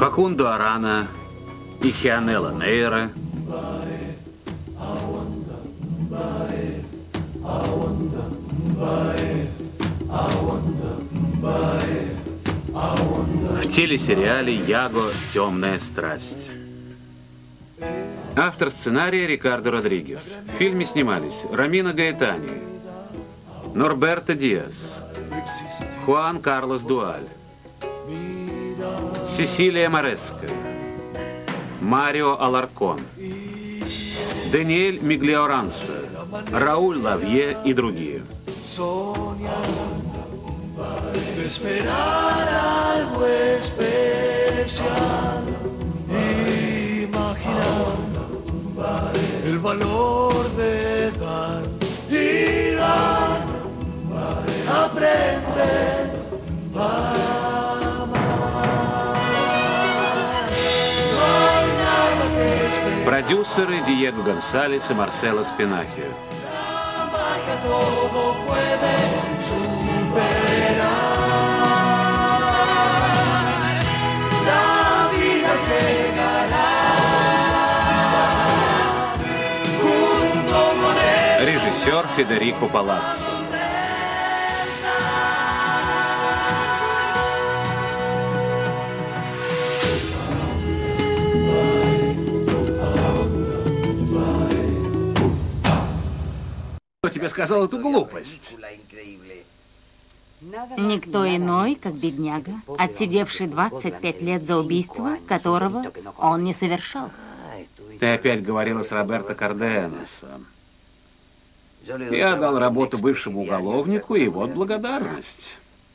Фахундо Арана и Хианелла Нейра. В телесериале «Яго. Темная страсть». Автор сценария Рикардо Родригес. В фильме снимались Ромино Гаэтани, Норберто Диас, Хуан Карлос Дуаль, Сесилия Мореско, Марио Аларкон, Даниэль Миглиоранса, Рауль Лавье и другие. El valor de dar y dar, aprender a amar. Продюсеры Диего Гонсалес и Марсело Спинахио. Todo puede superar. La vida llegará. Режиссер Федерико Палаццо. Кто тебе сказал эту глупость? Никто иной, как бедняга, отсидевший 25 лет за убийство, которого он не совершал. Ты опять говорила с Роберто Карденосом. Я дал работу бывшему уголовнику, и вот благодарность.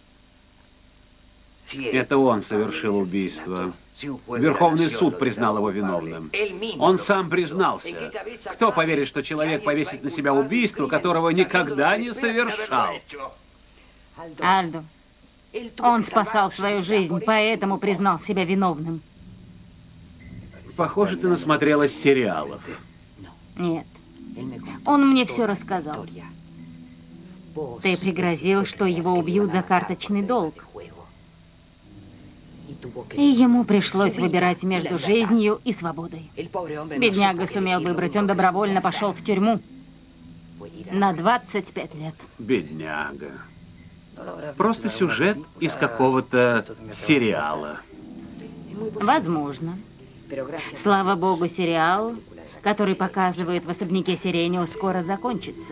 Это он совершил убийство. Верховный суд признал его виновным. Он сам признался. Кто поверит, что человек повесит на себя убийство, которого никогда не совершал? Альдо, он спасал свою жизнь, поэтому признал себя виновным. Похоже, ты насмотрелась сериалов. Нет. Он мне все рассказал. Ты пригрозил, что его убьют за карточный долг. И ему пришлось выбирать между жизнью и свободой. Бедняга сумел выбрать, он добровольно пошел в тюрьму. На 25 лет. Бедняга. Просто сюжет из какого-то сериала. Возможно. Слава богу, сериал, который показывают в особняке Сиренио, скоро закончится.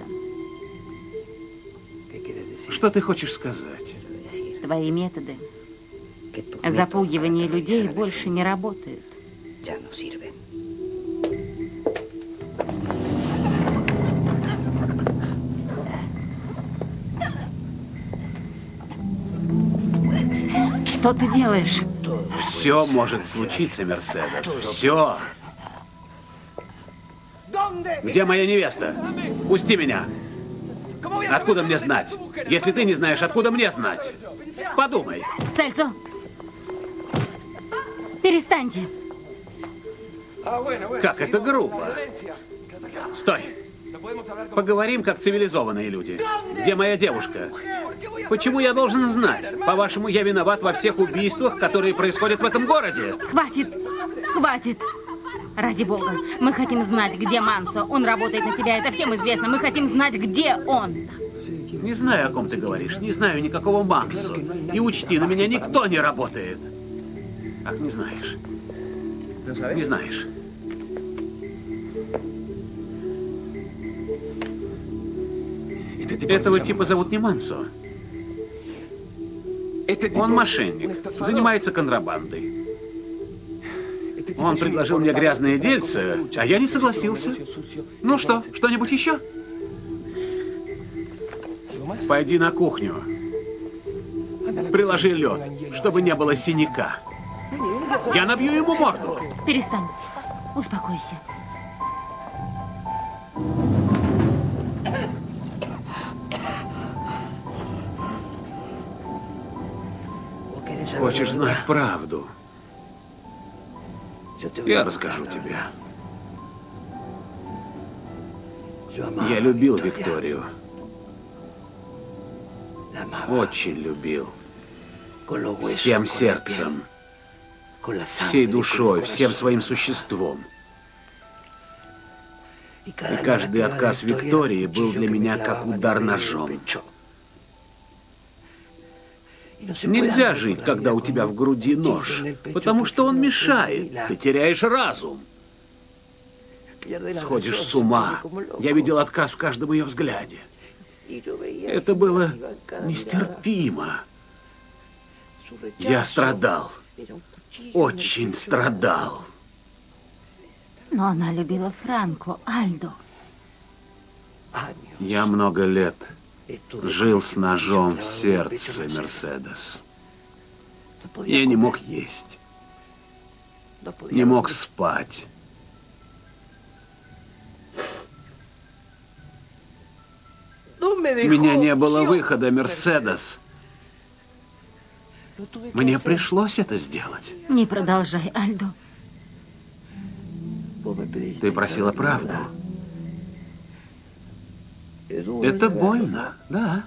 Что ты хочешь сказать? Твои методы запугивания людей больше не работают. Что ты делаешь? Все может случиться, Мерседес. Все. Где моя невеста? Пусти меня. Откуда мне знать? Если ты не знаешь, откуда мне знать? Подумай. Сельсо! Перестаньте. Как это грубо. Стой. Поговорим, как цивилизованные люди. Где моя девушка? Почему я должен знать? По-вашему, я виноват во всех убийствах, которые происходят в этом городе? Хватит! Хватит! Ради бога, мы хотим знать, где Мансо. Он работает на тебя, это всем известно. Мы хотим знать, где он. Не знаю, о ком ты говоришь. Не знаю никакого Мансо. И учти, на меня никто не работает. Ах, не знаешь. Не знаешь. Этого типа зовут не Мансо. Он мошенник, занимается контрабандой. Он предложил мне грязные дельцы, а я не согласился. Ну что, что-нибудь еще? Пойди на кухню. Приложи лед, чтобы не было синяка. Я набью ему морду. Перестань. Успокойся. Хочешь знать правду? Я расскажу тебе. Я любил Викторию. Очень любил. Всем сердцем. всей душой, всем своим существом. И каждый отказ Виктории был для меня как удар ножом. Нельзя жить, когда у тебя в груди нож, потому что он мешает, ты теряешь разум. Сходишь с ума. Я видел отказ в каждом ее взгляде. Это было нестерпимо. Я страдал. Очень страдал. Но она любила Франко, Альдо. Я много лет жил с ножом в сердце, Мерседес. Я не мог есть, не мог спать. У меня не было выхода, Мерседес. Мне пришлось это сделать. Не продолжай, Альдо. Ты просила правду. Это больно, да.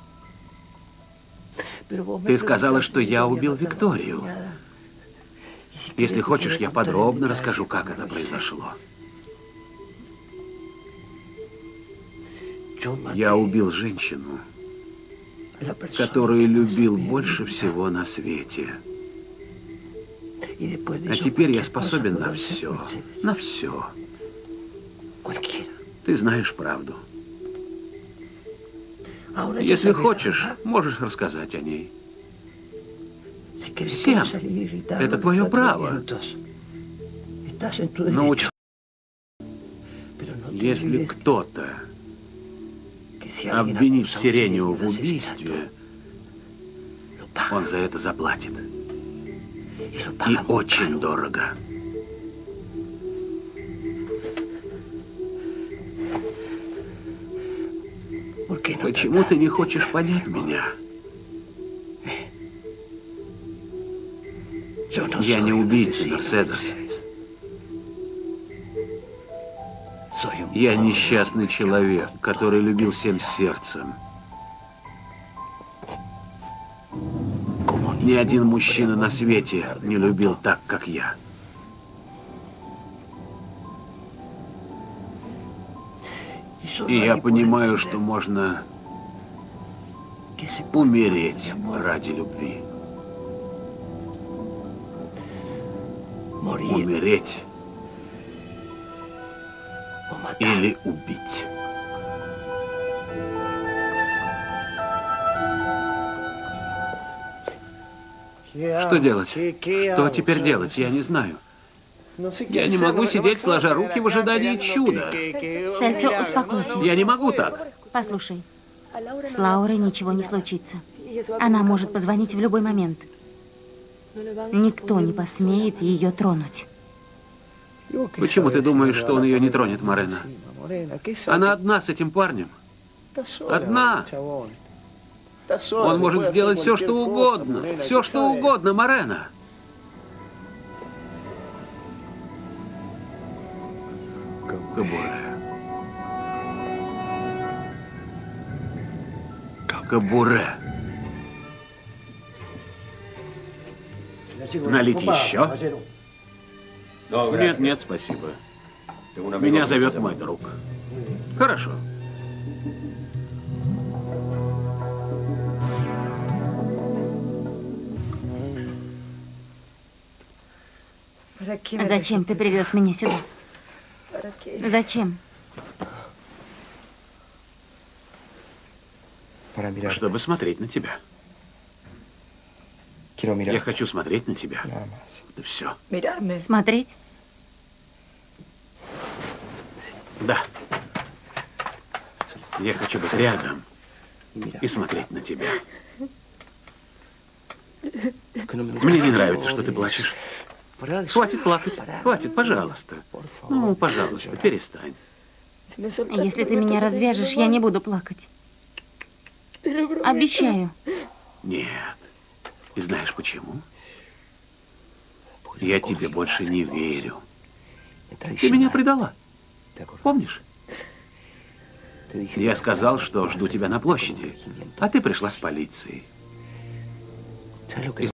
Ты сказала, что я убил Викторию. Если хочешь, я подробно расскажу, как это произошло. Я убил женщину, которую любил больше всего на свете. А теперь я способен на все. На все. Ты знаешь правду. Если хочешь, можешь рассказать о ней. Всем. Это твое право. Но учти, если кто-то обвинит Сиренио в убийстве, он за это заплатит. И очень дорого. Почему ты не хочешь понять меня? Я не убийца, Мерседес. Я несчастный человек, который любил всем сердцем. Ни один мужчина на свете не любил так, как я. И я понимаю, что можно умереть ради любви. Умереть или убить. Что делать? Что теперь делать? Я не знаю. Я не могу сидеть, сложа руки в ожидании чуда. Сельсио, успокойся. Я не могу так. Послушай, с Лаурой ничего не случится. Она может позвонить в любой момент. Никто не посмеет ее тронуть. Почему ты думаешь, что он ее не тронет, Морена? Она одна с этим парнем. Одна. Он может сделать все, что угодно. Все, что угодно, Морена. Кабуре. Кабуре. Налить еще? Нет, нет, спасибо. Меня зовет мой друг. Хорошо. Зачем ты привез меня сюда? Зачем? Чтобы смотреть на тебя. Я хочу смотреть на тебя. Это все. Смотреть? Да. Я хочу быть рядом и смотреть на тебя. Мне не нравится, что ты плачешь. Хватит плакать. Хватит, пожалуйста. Ну, пожалуйста, перестань. Если ты меня развяжешь, я не буду плакать. Обещаю. Нет. И знаешь почему? Я тебе больше не верю. Ты меня предала. Помнишь? Я сказал, что жду тебя на площади, а ты пришла с полицией.